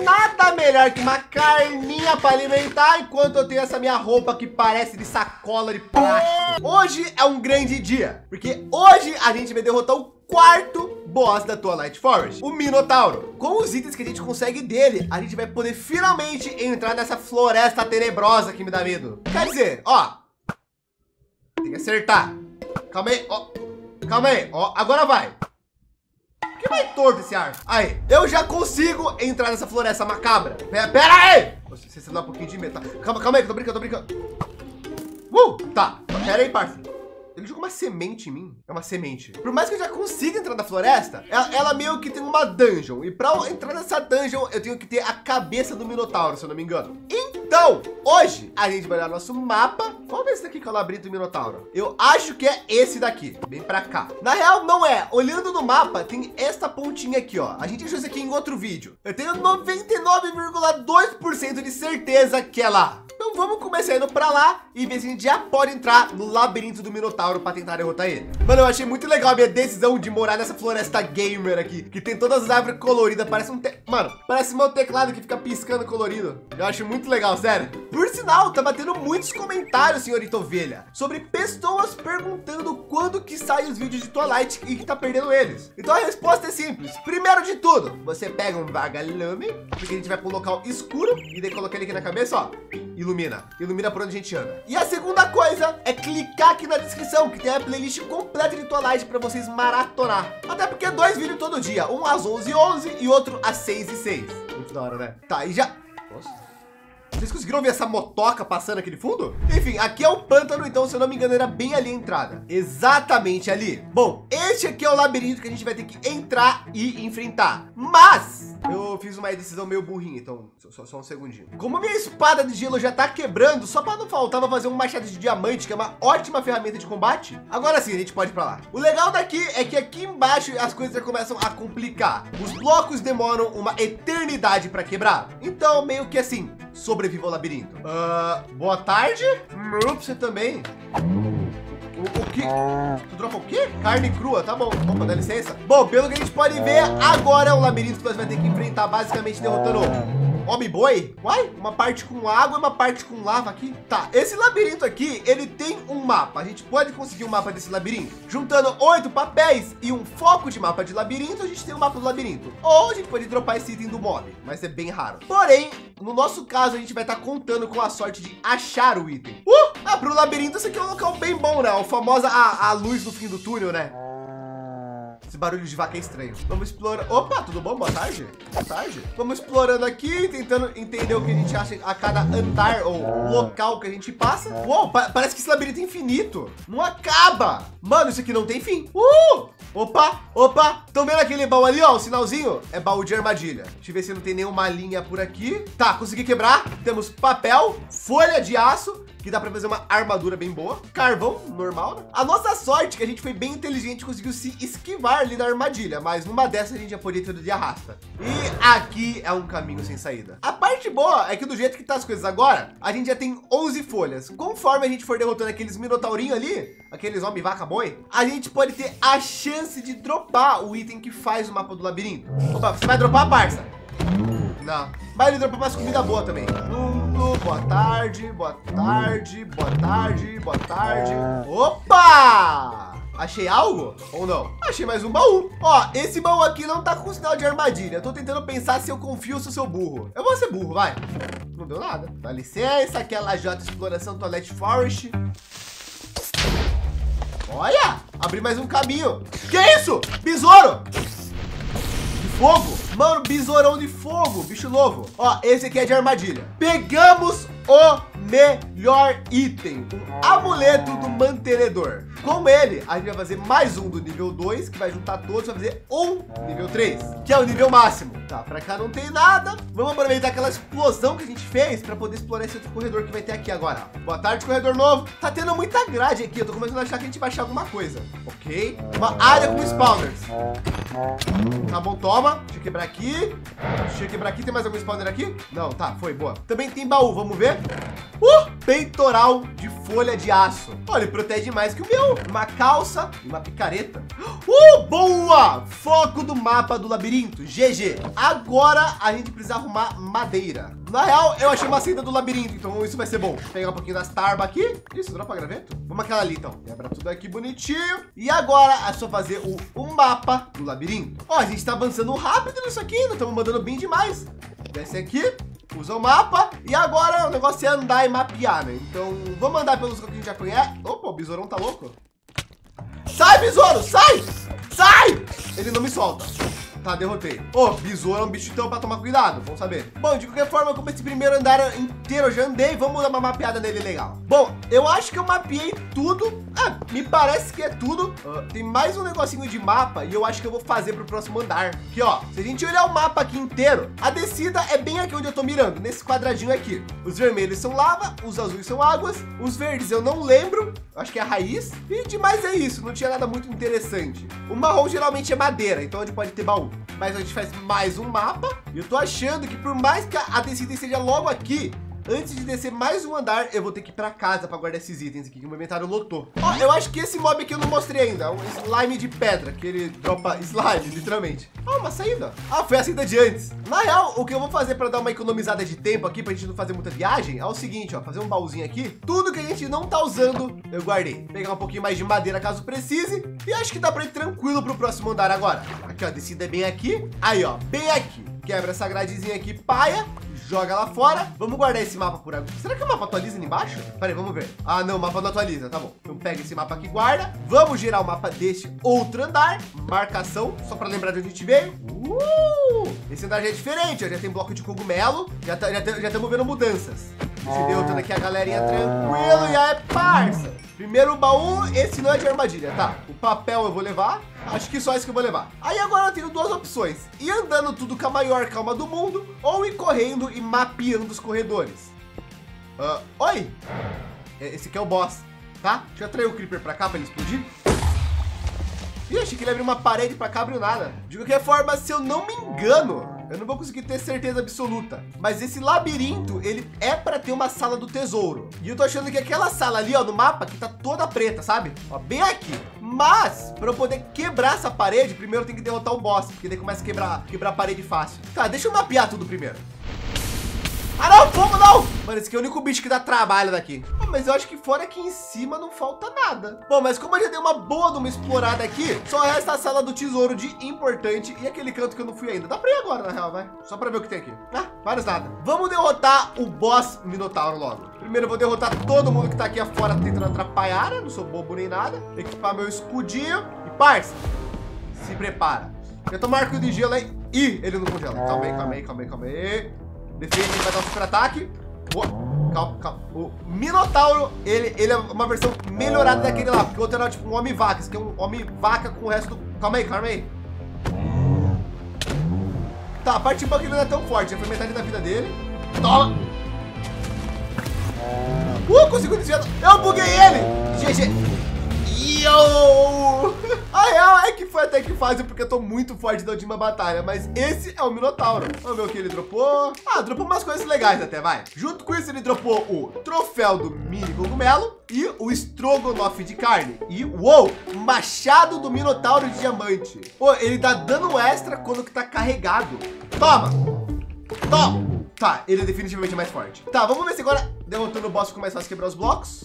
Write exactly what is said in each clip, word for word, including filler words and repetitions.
nada melhor que uma carninha para alimentar, enquanto eu tenho essa minha roupa que parece de sacola de plástico. Hoje é um grande dia, porque hoje a gente vai derrotar o quarto boss da Twilight Forest, o Minotauro. Com os itens que a gente consegue dele, a gente vai poder finalmente entrar nessa floresta tenebrosa que me dá medo. Quer dizer, ó, tem que acertar. Calma aí, ó, calma aí, ó, agora vai. Que vai torto esse ar. Aí, eu já consigo entrar nessa floresta macabra. Pera, pera aí! Você, você dá um pouquinho de medo, tá? Calma, calma aí, que eu tô brincando, tô brincando. Uh, tá, pera aí, parceiro. Ele jogou uma semente em mim. É uma semente. Por mais que eu já consiga entrar na floresta, ela, ela meio que tem uma dungeon. E pra eu entrar nessa dungeon, eu tenho que ter a cabeça do Minotauro, se eu não me engano. Então, hoje, a gente vai olhar nosso mapa. Vamos ver esse daqui que é o labirinto do Minotauro. Eu acho que é esse daqui. Bem pra cá. Na real, não é. Olhando no mapa, tem esta pontinha aqui, ó. A gente achou isso aqui em outro vídeo. Eu tenho noventa e nove vírgula dois por cento de certeza que é lá. Então vamos começar indo pra lá e ver se a gente já pode entrar no labirinto do Minotauro para tentar derrotar ele. Mano, eu achei muito legal a minha decisão de morar nessa floresta gamer aqui, que tem todas as árvores coloridas, parece um te... Mano, parece meu teclado que fica piscando colorido. Eu acho muito legal, sério. Por sinal, tá batendo muitos comentários, senhorita ovelha, sobre pessoas perguntando quando que saem os vídeos de Twilight e que tá perdendo eles. Então a resposta é simples. Primeiro de tudo, você pega um vagalume, porque a gente vai pro local escuro e daí colocar ele aqui na cabeça, ó. Ilumina, ilumina por onde a gente anda. E a segunda coisa é clicar aqui na descrição, que tem a playlist completa de Twilight para vocês maratonar. Até porque é dois vídeos todo dia, um às onze e onze e outro às seis e seis. Muito da hora, né? Tá, e já... Nossa. Vocês conseguiram ver essa motoca passando aqui de fundo? Enfim, aqui é o pântano, então, se eu não me engano, era bem ali a entrada. Exatamente ali. Bom, este aqui é o labirinto que a gente vai ter que entrar e enfrentar. Mas eu fiz uma decisão meio burrinha, então só, só um segundinho. Como a minha espada de gelo já tá quebrando, só para não faltar, vou fazer um machado de diamante, que é uma ótima ferramenta de combate. Agora sim, a gente pode ir para lá. O legal daqui é que aqui embaixo as coisas já começam a complicar. Os blocos demoram uma eternidade para quebrar. Então, meio que assim, sobreviva ao labirinto. Uh, boa tarde. Hum, você também. O, o que? Tu dropa o quê? Carne crua, tá bom. Opa, dá licença. Bom, pelo que a gente pode ver, agora é um labirinto que nós vamos ter que enfrentar, basicamente derrotando homem boi. Uai, uma parte com água e uma parte com lava aqui. Tá, esse labirinto aqui, ele tem um mapa. A gente pode conseguir um mapa desse labirinto juntando oito papéis e um foco de mapa de labirinto. A gente tem um mapa do labirinto. Ou a gente pode dropar esse item do mob, mas é bem raro. Porém, no nosso caso, a gente vai estar contando com a sorte de achar o item. Uh! Ah, pro labirinto, esse aqui é um local bem bom, né? A famosa a, a luz no fim do túnel, né? Esse barulho de vaca é estranho. Vamos explorar. Opa, tudo bom? Boa tarde. Boa tarde. Vamos explorando aqui, tentando entender o que a gente acha a cada andar ou local que a gente passa. Uou, pa parece que esse labirinto é infinito. Não acaba. Mano, isso aqui não tem fim. Uh! Opa, opa. Estão vendo aquele baú ali, ó? O sinalzinho? É baú de armadilha. Deixa eu ver se não tem nenhuma linha por aqui. Tá, consegui quebrar. Temos papel, folha de aço, que dá para fazer uma armadura bem boa. Carvão, normal, né? A nossa sorte é que a gente foi bem inteligente e conseguiu se esquivar ali da armadilha, mas numa dessas a gente já podia ter tudo de arrasta. E aqui é um caminho sem saída. A parte boa é que do jeito que tá as coisas agora, a gente já tem onze folhas. Conforme a gente for derrotando aqueles minotaurinhos ali, aqueles homem vaca boi, a gente pode ter a chance de dropar o item que faz o mapa do labirinto. Opa, você vai dropar, parça? Não. Mas ele dropa mais comida boa também. Lulu, boa tarde, boa tarde, boa tarde, boa tarde. Opa! Achei algo ou não? Achei mais um baú. Ó, esse baú aqui não tá com sinal de armadilha. Eu tô tentando pensar se eu confio ou se eu sou burro. Eu vou ser burro, vai. Não deu nada. Dá licença, aqui é a Lajota Exploração Twilight Forest. Olha, abri mais um caminho. Que isso? Besouro! Fogo? Mano, besourão de fogo, bicho novo. Ó, esse aqui é de armadilha. Pegamos o melhor item, um amuleto do mantenedor. Com ele, a gente vai fazer mais um do nível dois, que vai juntar todos, vai fazer um nível três, que é o nível máximo. Tá, pra cá não tem nada. Vamos aproveitar aquela explosão que a gente fez para poder explorar esse outro corredor que vai ter aqui agora. Boa tarde, corredor novo. Tá tendo muita grade aqui, eu tô começando a achar que a gente vai achar alguma coisa. Ok, uma área com spawners. Tá bom, toma. Deixa eu quebrar aqui. Deixa eu quebrar aqui. Tem mais algum spawner aqui? Não, tá, foi, boa. Também tem baú, vamos ver. Uh, peitoral de folha de aço. Olha, ele protege mais que o meu. Uma calça e uma picareta. Uh, boa! Foco do mapa do labirinto. G G. Agora a gente precisa arrumar madeira. Na real, eu achei uma saída do labirinto, então isso vai ser bom. Vou pegar um pouquinho das tarbas aqui. Isso, dropa graveto? Vamos aquela ali, então. Quebra tudo aqui bonitinho. E agora é só fazer o, o mapa do labirinto. Ó, a gente tá avançando rápido nisso aqui. Não estamos mandando bem demais. Desce aqui. Usa o mapa. E agora o negócio é andar e mapear, né? Então, vamos andar pelos que a gente já conhece. Opa, o besourão tá louco. Sai, besouro! Sai! Sai! Ele não me solta. Tá, derrotei. Ô, oh, besouro é um bicho então pra tomar cuidado, vamos saber. Bom, de qualquer forma, como esse primeiro andar inteiro eu já andei, vamos dar uma mapeada nele legal. Bom, eu acho que eu mapeei tudo. Ah, me parece que é tudo. Uh, tem mais um negocinho de mapa e eu acho que eu vou fazer pro próximo andar. Aqui, ó, se a gente olhar o mapa aqui inteiro, a descida é bem aqui onde eu tô mirando, nesse quadradinho aqui. Os vermelhos são lava, os azuis são águas, os verdes eu não lembro, acho que é a raiz. E demais é isso, não tinha nada muito interessante. O marrom geralmente é madeira, então onde pode ter baú. Mas a gente faz mais um mapa. E eu tô achando que por mais que a descida esteja logo aqui, antes de descer mais um andar, eu vou ter que ir pra casa pra guardar esses itens aqui que o meu inventário lotou. Ó, eu acho que esse mob aqui eu não mostrei ainda. É um slime de pedra, que ele dropa slime, literalmente. Ah, uma saída. Ah, foi a saída de antes. Na real, o que eu vou fazer pra dar uma economizada de tempo aqui, pra gente não fazer muita viagem, é o seguinte, ó. Fazer um baúzinho aqui. Tudo que a gente não tá usando, eu guardei. Pegar um pouquinho mais de madeira, caso precise. E acho que dá pra ir tranquilo pro próximo andar agora. Aqui, ó, a descida é bem aqui. Aí, ó, bem aqui. Quebra essa gradezinha aqui, paia. Joga lá fora. Vamos guardar esse mapa por agora. Será que o mapa atualiza ali embaixo? Peraí, vamos ver. Ah, não, o mapa não atualiza. Tá bom. Então pega esse mapa aqui, guarda. Vamos gerar o mapa deste outro andar. Marcação, só para lembrar de onde a gente veio. Uh! Esse andar já é diferente. Ó. Já tem bloco de cogumelo. Já tá, já estamos já vendo mudanças. Esse derrotando aqui a galerinha tranquilo. E aí, parça. Primeiro baú, esse não é de armadilha, tá? O papel eu vou levar. Acho que só isso que eu vou levar. Aí agora eu tenho duas opções. Ir andando tudo com a maior calma do mundo ou ir correndo e mapeando os corredores. Uh, oi! Esse aqui é o boss, tá? Deixa eu atrair o Creeper pra cá pra ele explodir. Ih, achei que ele abriu uma parede pra cá, abriu nada. De qualquer forma, se eu não me engano, eu não vou conseguir ter certeza absoluta, mas esse labirinto, ele é para ter uma sala do tesouro. E eu tô achando que aquela sala ali, ó, no mapa, que tá toda preta, sabe? Ó, bem aqui. Mas, para eu poder quebrar essa parede, primeiro eu tenho que derrotar o boss, porque daí começa a quebrar, quebrar a parede fácil. Tá, deixa eu mapear tudo primeiro. Ah, não, fogo não! Mano, esse aqui é o único bicho que dá trabalho daqui. Oh, mas eu acho que fora aqui em cima não falta nada. Bom, mas como eu já dei uma boa de uma explorada aqui, só resta a sala do tesouro de importante e aquele canto que eu não fui ainda. Dá pra ir agora, na real, vai. Só pra ver o que tem aqui. Ah, vários nada. Vamos derrotar o boss Minotauro logo. Primeiro eu vou derrotar todo mundo que tá aqui afora tentando atrapalhar, né? Não sou bobo nem nada. Equipar meu escudinho. E, parça, se prepara. Eu tomo arco de gelo aí. Ih, ele não congela. Calma aí, calma aí, calma aí, calma aí. Defende, ele vai dar um super ataque. Boa. Calma, calma. O Minotauro, ele, ele é uma versão melhorada daquele lá. Porque o outro era tipo um homem-vaca. Esse aqui é um homem-vaca com o resto do... Calma aí, calma aí. Tá, a parte boa que ele não é tão forte. Já foi metade da vida dele. Toma. Uh, conseguiu desviar. Eu buguei ele. G G. Yo! A real é que foi até que fácil, porque eu tô muito forte da última batalha. Mas esse é o Minotauro. Vamos ver o que ele dropou. Ah, dropou umas coisas legais até, vai. Junto com isso, ele dropou o troféu do mini cogumelo e o estrogonofe de carne. E, uou, machado do Minotauro de diamante. Pô, ele dá dano extra quando que tá carregado. Toma! Toma! Tá, ele é definitivamente mais forte. Tá, vamos ver se agora, derrotando o boss, fica mais fácil quebrar os blocos.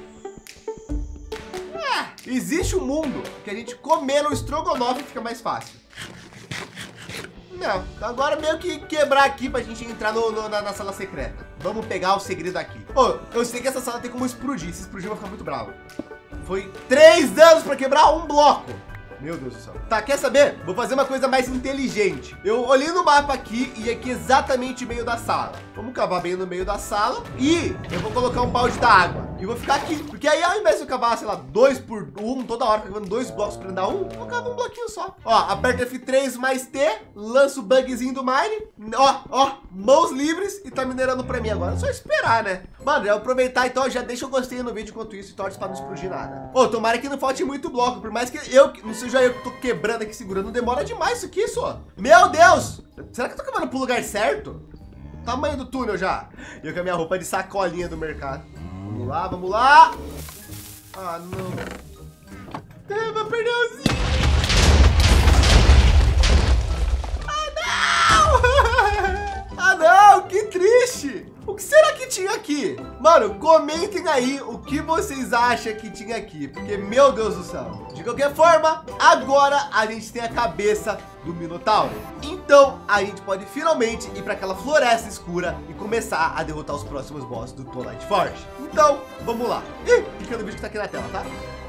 Existe um mundo que a gente comendo o estrogonofe fica mais fácil. Não, agora meio que quebrar aqui pra gente entrar no, no, na, na sala secreta. Vamos pegar o segredo aqui. Pô, eu sei que essa sala tem como explodir. Se explodir, eu vou ficar muito bravo. Foi três anos pra quebrar um bloco. Meu Deus do céu. Tá, quer saber? Vou fazer uma coisa mais inteligente. Eu olhei no mapa aqui e aqui exatamente no meio da sala. Vamos cavar bem no meio da sala e eu vou colocar um balde da água. E vou ficar aqui. Porque aí ao invés de eu cavar, sei lá, dois por um, toda hora cavando dois blocos pra dar um, eu vou cavar um bloquinho só. Ó, aperta F três mais T, lança o bugzinho do mine. Ó, ó, mãos livres e tá minerando pra mim agora. É só esperar, né? Mano, eu aproveitar então, já deixa o gostei no vídeo enquanto isso e torce pra não explodir nada. Ô, tomara que não falte muito bloco, por mais que eu, não seja eu que tô quebrando aqui, segurando, demora demais isso aqui, só. Meu Deus! Será que eu tô cavando pro lugar certo? Tamanho do túnel já. E eu com a minha roupa de sacolinha do mercado. Vamos lá, vamos lá. Ah, não. É, vai perder o Zinho. Ah, não, que triste. O que será que tinha aqui? Mano, comentem aí o que vocês acham que tinha aqui, porque, meu Deus do céu. De qualquer forma, agora a gente tem a cabeça do Minotauro. Então, a gente pode finalmente ir para aquela floresta escura e começar a derrotar os próximos bosses do Twilight Forge. Então, vamos lá. Ih, clica no vídeo que tá aqui na tela, tá?